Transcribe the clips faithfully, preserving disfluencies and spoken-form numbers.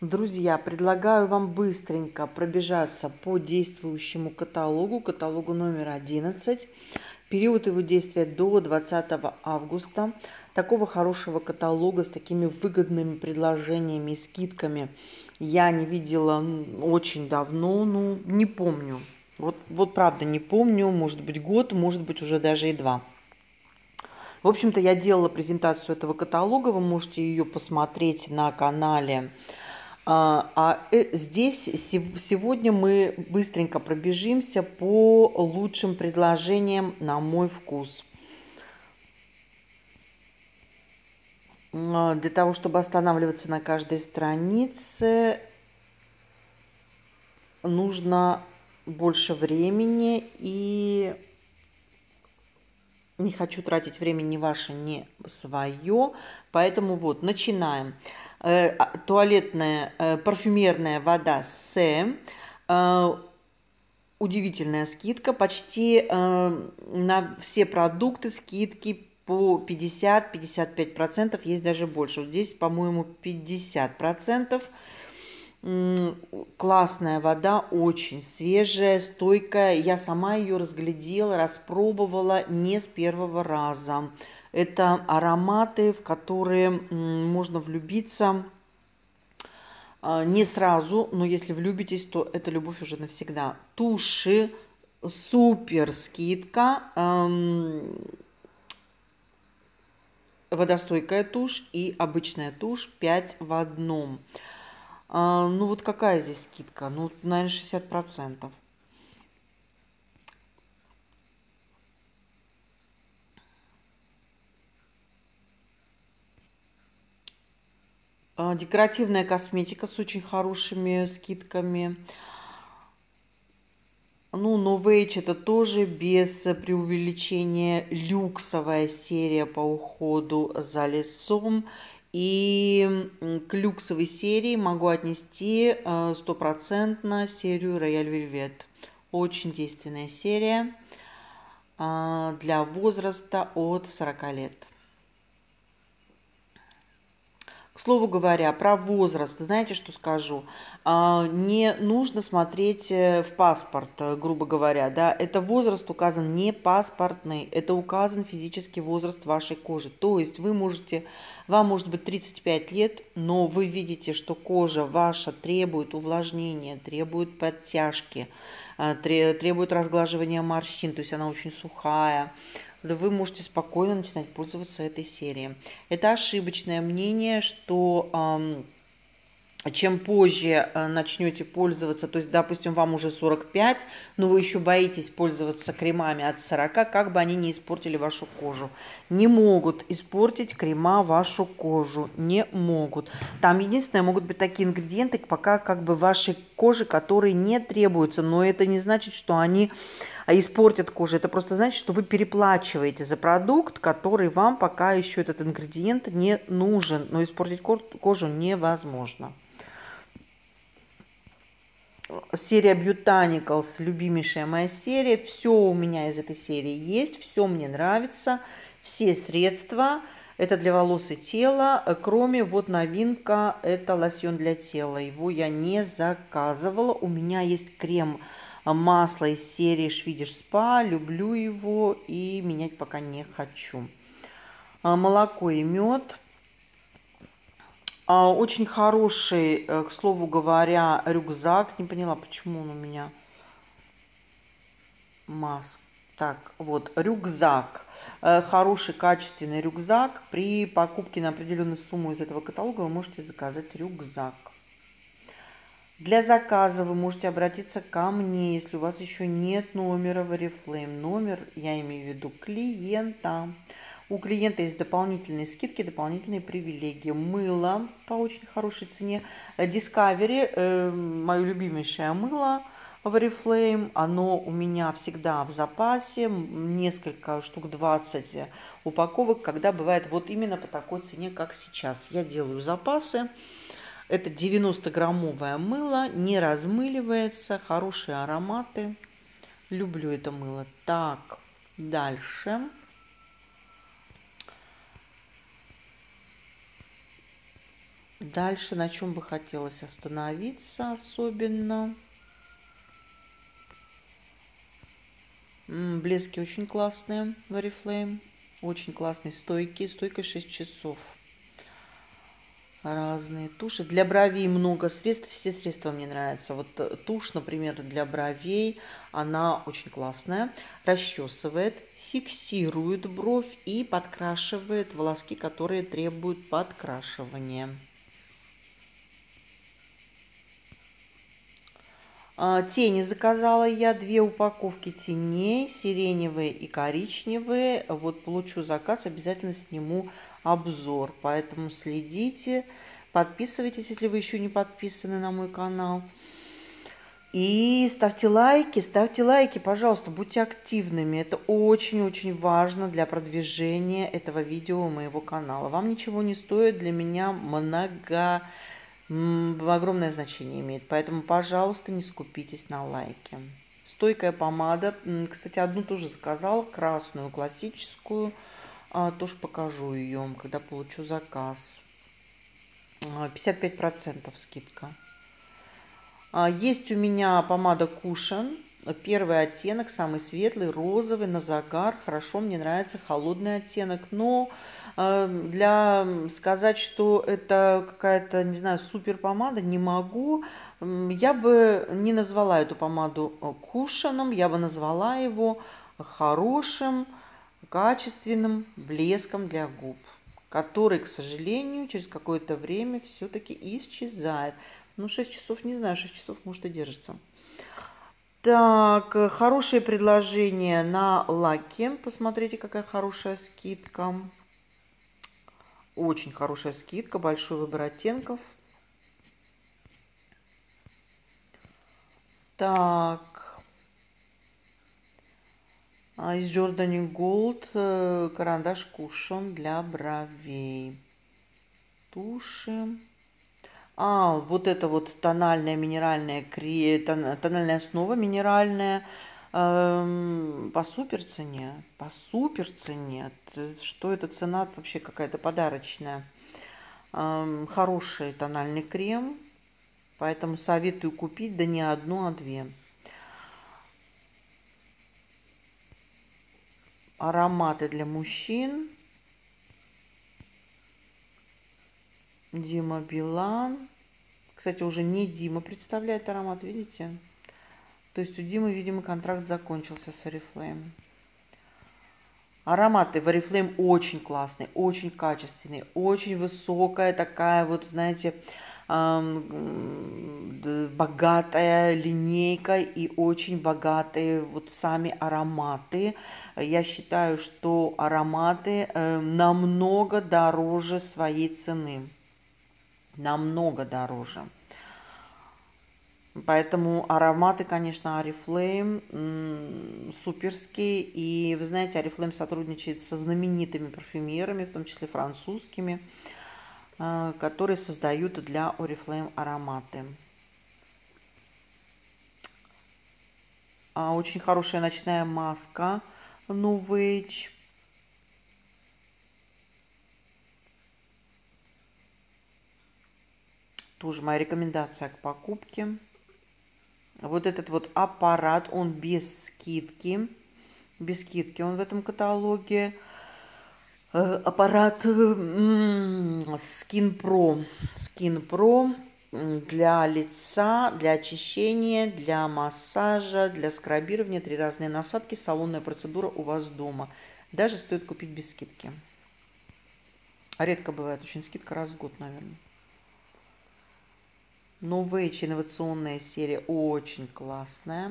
Друзья, предлагаю вам быстренько пробежаться по действующему каталогу, каталогу номер одиннадцать. Период его действия до двадцатого августа. Такого хорошего каталога с такими выгодными предложениями и скидками я не видела очень давно, ну не помню. Вот, вот правда не помню, может быть год, может быть уже даже и два. В общем-то, я делала презентацию этого каталога, вы можете ее посмотреть на канале. А, а э, здесь сегодня мы быстренько пробежимся по лучшим предложениям на мой вкус. Для того, чтобы останавливаться на каждой странице, нужно больше времени, и не хочу тратить время ни ваше, ни свое. Поэтому вот, начинаем. Э, туалетная, э, парфюмерная вода С. Э, удивительная скидка. Почти э, на все продукты скидки по пятьдесят-пятьдесят пять процентов. Есть даже больше. Вот здесь, по-моему, пятьдесят процентов. Классная вода, очень свежая, стойкая. Я сама ее разглядела, распробовала не с первого раза. Это ароматы, в которые можно влюбиться не сразу, но если влюбитесь, то это любовь уже навсегда. Туши, супер скидка. Водостойкая тушь и обычная тушь пять в одном. А, ну вот какая здесь скидка? Ну, наверное, шестьдесят процентов. А, декоративная косметика с очень хорошими скидками. Ну, Novage это тоже без преувеличения люксовая серия по уходу за лицом. И к люксовой серии могу отнести стопроцентно серию Royal Velvet. Очень действенная серия для возраста от сорока лет. К слову говоря, про возраст, знаете, что скажу? Не нужно смотреть в паспорт, грубо говоря, да, это возраст указан не паспортный, это указан физический возраст вашей кожи. То есть вы можете, вам может быть тридцать пять лет, но вы видите, что кожа ваша требует увлажнения, требует подтяжки, требует разглаживания морщин, то есть она очень сухая. Вы можете спокойно начинать пользоваться этой серией. Это ошибочное мнение, что э, чем позже э, начнете пользоваться, то есть, допустим, вам уже сорок пять, но вы еще боитесь пользоваться кремами от сорока, как бы они не испортили вашу кожу. Не могут испортить крема вашу кожу, не могут. Там единственное, могут быть такие ингредиенты, пока как бы вашей коже, которые не требуются, но это не значит, что они испортят кожу. Это просто значит, что вы переплачиваете за продукт, который вам пока еще этот ингредиент не нужен. Но испортить кожу невозможно. Серия Botanicals, любимейшая моя серия. Все у меня из этой серии есть, все мне нравится. Все средства. Это для волос и тела. Кроме вот новинка, это лосьон для тела. Его я не заказывала. У меня есть крем масло из серии Swedish Spa, люблю его и менять пока не хочу. Молоко и мед. Очень хороший, к слову говоря, рюкзак. Не поняла, почему он у меня маск. Так, вот, рюкзак. Хороший, качественный рюкзак. При покупке на определенную сумму из этого каталога вы можете заказать рюкзак. Для заказа вы можете обратиться ко мне, если у вас еще нет номера в Oriflame. Номер, я имею в виду клиента. У клиента есть дополнительные скидки, дополнительные привилегии. Мыло по очень хорошей цене. Discovery, э, мое любимейшее мыло в Oriflame. Оно у меня всегда в запасе. Несколько штук, двадцать упаковок, когда бывает вот именно по такой цене, как сейчас. Я делаю запасы. Это девяносто граммовое мыло, не размыливается, хорошие ароматы. Люблю это мыло. Так, дальше. Дальше на чем бы хотелось остановиться особенно. М, блески очень классные в Oriflame. Очень классные, стойкие. Стойка шесть часов. Разные туши. Для бровей много средств. Все средства мне нравятся. Вот э, тушь, например, для бровей, она очень классная. Расчесывает, фиксирует бровь и подкрашивает волоски, которые требуют подкрашивания. А, Тени заказала я, две упаковки теней, сиреневые и коричневые. Вот получу заказ, обязательно сниму обзор, поэтому следите, подписывайтесь, если вы еще не подписаны на мой канал. И ставьте лайки, ставьте лайки, пожалуйста, будьте активными. Это очень-очень важно для продвижения этого видео моего канала. Вам ничего не стоит, для меня много... огромное значение имеет. Поэтому, пожалуйста, не скупитесь на лайки. Стойкая помада. Кстати, одну тоже заказала. Красную, классическую. А, тоже покажу ее, когда получу заказ. пятьдесят пять процентов скидка. А, есть у меня помада Cushion. Первый оттенок, самый светлый, розовый, на загар. Хорошо, мне нравится холодный оттенок. Но для сказать, что это какая-то, не знаю, супер помада, не могу. Я бы не назвала эту помаду кушаном, я бы назвала его хорошим, качественным блеском для губ, который, к сожалению, через какое-то время все-таки исчезает. Ну, шесть часов, не знаю, шесть часов, может, и держится. Так, хорошее предложение на лаки. Посмотрите, какая хорошая скидка. Очень хорошая скидка, большой выбор оттенков. Так, из Jordani Gold карандаш Cushion для бровей. Туши. А, вот это вот тональная минеральная, тональная основа минеральная. По супер цене, по супер цене. Что это, цена вообще какая-то подарочная. Хороший тональный крем, поэтому советую купить, да не одну, а две. Ароматы для мужчин. Дима Билан. Кстати, уже не Дима представляет аромат, видите? То есть у Димы, видимо, контракт закончился с Oriflame. Ароматы в Oriflame очень классные, очень качественные, очень высокая такая вот, знаете, богатая линейка и очень богатые вот сами ароматы. Я считаю, что ароматы намного дороже своей цены. Намного дороже. Поэтому ароматы, конечно, Oriflame суперские. И вы знаете, Oriflame сотрудничает со знаменитыми парфюмерами, в том числе французскими, которые создают для Oriflame ароматы. Очень хорошая ночная маска New Age. Тоже моя рекомендация к покупке. Вот этот вот аппарат, он без скидки. Без скидки он в этом каталоге. Аппарат Skin Pro. Skin Pro для лица, для очищения, для массажа, для скрабирования. Три разные насадки. Салонная процедура у вас дома. Даже стоит купить без скидки. Редко бывает очень скидка, раз в год, наверное. New Age инновационная серия, очень классная.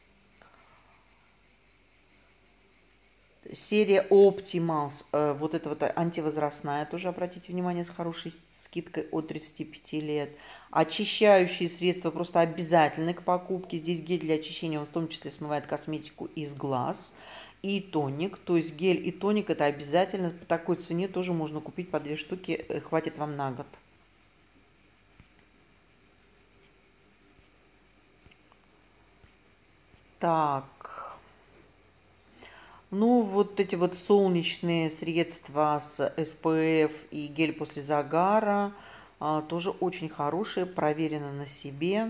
Серия Optimals, вот это вот антивозрастная, тоже обратите внимание, с хорошей скидкой от тридцати пяти лет. Очищающие средства просто обязательны к покупке. Здесь гель для очищения, он в том числе смывает косметику из глаз. И тоник, то есть гель и тоник это обязательно. По такой цене тоже можно купить по две штуки, хватит вам на год. Так, ну вот эти вот солнечные средства с эс пэ эф и гель после загара, А, тоже очень хорошие, проверено на себе.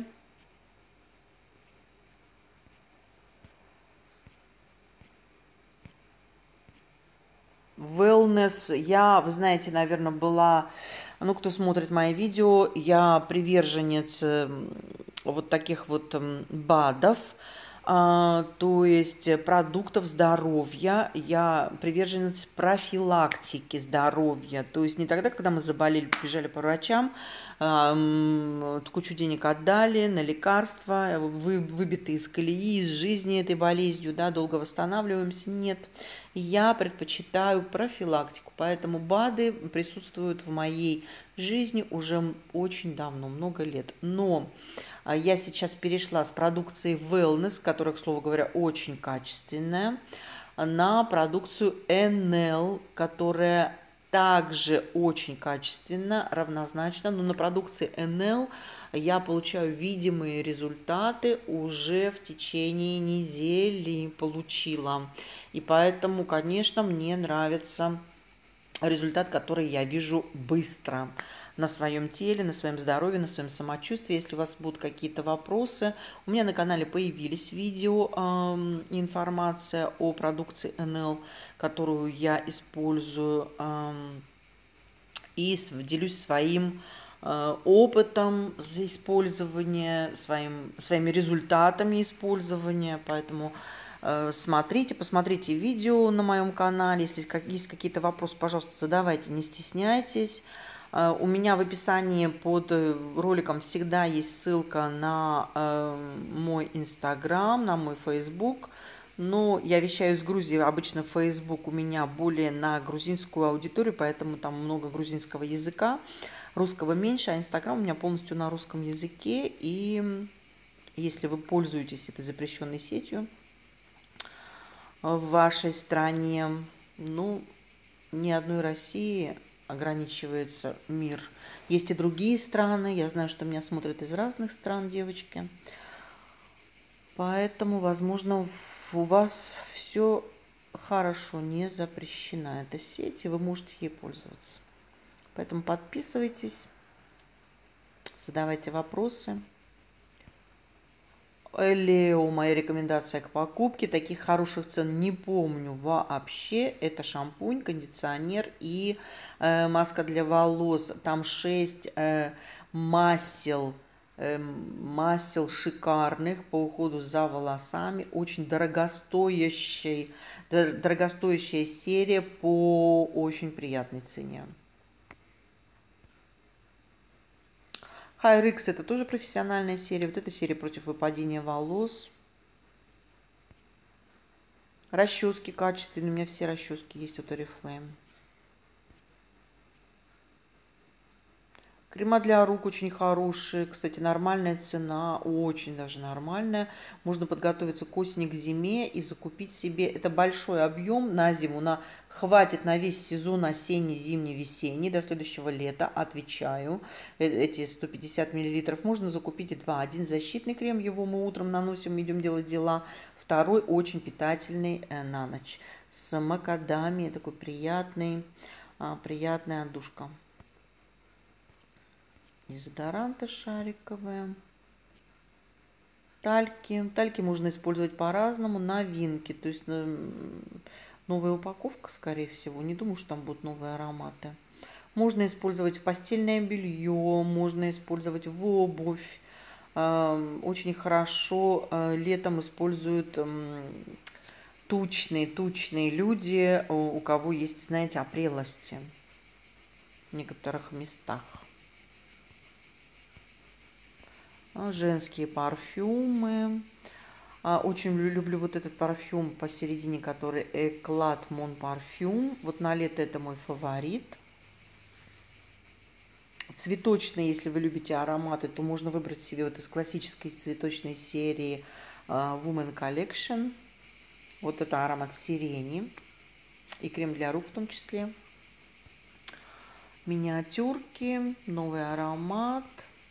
Wellness. Я, вы знаете, наверное, была, ну, кто смотрит мои видео, я приверженец м, вот таких вот м, БАДов, а, то есть продуктов здоровья. Я приверженец профилактики здоровья. То есть не тогда, когда мы заболели, бежали по врачам, а, м, кучу денег отдали на лекарства, вы, выбиты из колеи, из жизни этой болезнью, да, долго восстанавливаемся. Нет. Я предпочитаю профилактику, поэтому БАДы присутствуют в моей жизни уже очень давно, много лет. Но а, я сейчас перешла с продукции Wellness, которая, к слову говоря, очень качественная, на продукцию эн эл, которая также очень качественно, равнозначно, но на продукции эн эл я получаю видимые результаты уже в течение недели получила. И поэтому, конечно, мне нравится результат, который я вижу быстро на своем теле, на своем здоровье, на своем самочувствии. Если у вас будут какие-то вопросы, у меня на канале появились видео, э, информация о продукции эн эл, которую я использую, э, и делюсь своим э, опытом использования, своим, своими результатами использования. Поэтому э, смотрите, посмотрите видео на моем канале. Если как, есть какие-то вопросы, пожалуйста, задавайте, не стесняйтесь. Э, у меня в описании под роликом всегда есть ссылка на э, мой инстаграм, на мой фейсбук. Но я вещаю из Грузии, обычно Facebook у меня более на грузинскую аудиторию, поэтому там много грузинского языка, русского меньше, а Инстаграм у меня полностью на русском языке. И если вы пользуетесь этой запрещенной сетью в вашей стране, ну, ни одной России ограничивается мир. Есть и другие страны, я знаю, что меня смотрят из разных стран девочки, поэтому, возможно, в у вас все хорошо, не запрещена эта сеть, и вы можете ей пользоваться. Поэтому подписывайтесь, задавайте вопросы. Элео, моя рекомендация к покупке. Таких хороших цен не помню вообще. Это шампунь, кондиционер и э, маска для волос. Там шесть э, масел. масел шикарных по уходу за волосами, очень дорогостоящий, дорогостоящая серия по очень приятной цене. Хайрикс это тоже профессиональная серия, вот эта серия против выпадения волос. Расчески качественные, у меня все расчески есть от Oriflame. Крема для рук очень хорошие, кстати, нормальная цена, очень даже нормальная. Можно подготовиться к осени, к зиме и закупить себе. Это большой объем на зиму, на хватит на весь сезон осенний, зимний, весенний, до следующего лета, отвечаю. Эти сто пятьдесят миллилитров можно закупить два. Один защитный крем, его мы утром наносим, идем делать дела. Второй очень питательный на ночь с макадамией, такой приятный, приятная отдушка. Дезодоранты шариковые. Тальки. Тальки можно использовать по-разному. Новинки. То есть новая упаковка, скорее всего. Не думаю, что там будут новые ароматы. Можно использовать в постельное белье. Можно использовать в обувь. Очень хорошо летом используют тучные, тучные люди, у кого есть, знаете, опрелости в некоторых местах. Женские парфюмы. Очень люблю вот этот парфюм посередине, который Эклат Мон Парфюм. Вот на лето это мой фаворит. Цветочные, если вы любите ароматы, то можно выбрать себе вот из классической цветочной серии Woman Collection. Вот это аромат сирени. И крем для рук в том числе. Миниатюрки. Новый аромат.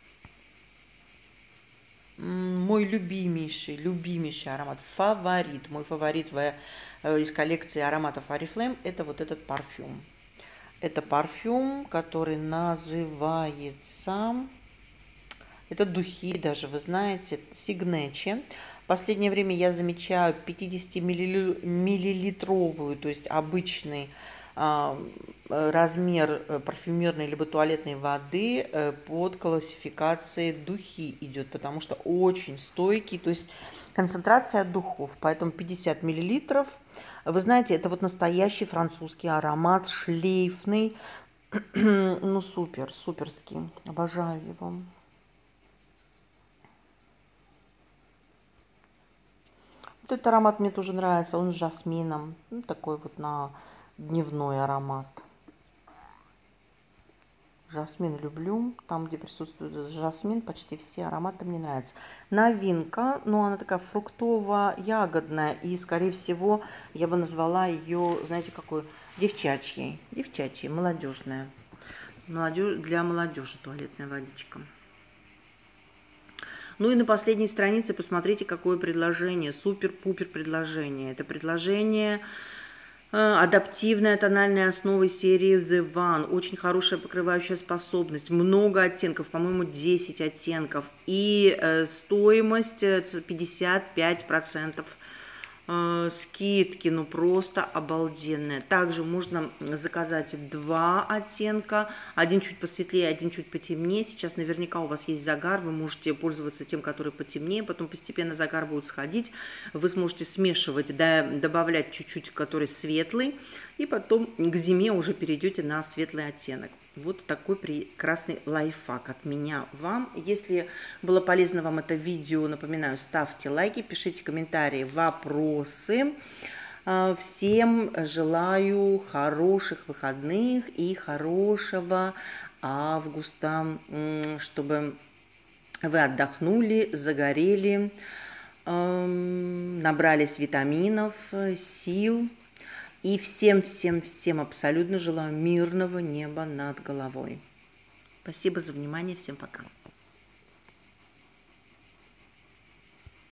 Мой любимейший, любимейший аромат, фаворит, мой фаворит в, из коллекции ароматов Oriflame, это вот этот парфюм. Это парфюм, который называется... Это духи даже, вы знаете, Signature. В последнее время я замечаю пятидесятимиллилитровую, то есть обычный а, размер парфюмерной либо туалетной воды под классификацией духи идет, потому что очень стойкий, то есть концентрация духов, поэтому пятьдесят миллилитров. Вы знаете, это вот настоящий французский аромат, шлейфный, ну супер, суперский, обожаю его. Вот этот аромат мне тоже нравится, он с жасмином, ну, такой вот на дневной аромат. Жасмин люблю, там, где присутствует жасмин, почти все ароматы мне нравятся. Новинка, но она такая фруктово-ягодная, и, скорее всего, я бы назвала ее, знаете, какой, девчачьей, девчачьей, молодежная, молодежь, для молодежи туалетная водичка. Ну и на последней странице посмотрите, какое предложение, супер-пупер предложение. Это предложение... Адаптивная тональная основа серии The One. Очень хорошая покрывающая способность. Много оттенков, по-моему, десять оттенков. И э, стоимость пятьдесят пять процентов э, скидки. Ну, просто обалденная. Также можно заказать два оттенка. Один чуть посветлее, один чуть потемнее. Сейчас наверняка у вас есть загар. Вы можете пользоваться тем, который потемнее. Потом постепенно загар будет сходить. Вы сможете смешивать, да, добавлять чуть-чуть, который светлый. И потом к зиме уже перейдете на светлый оттенок. Вот такой прекрасный лайфхак от меня вам. Если было полезно вам это видео, напоминаю, ставьте лайки, пишите комментарии, вопросы. Всем желаю хороших выходных и хорошего августа, чтобы вы отдохнули, загорели, набрались витаминов, сил. И всем-всем-всем абсолютно желаю мирного неба над головой. Спасибо за внимание. Всем пока.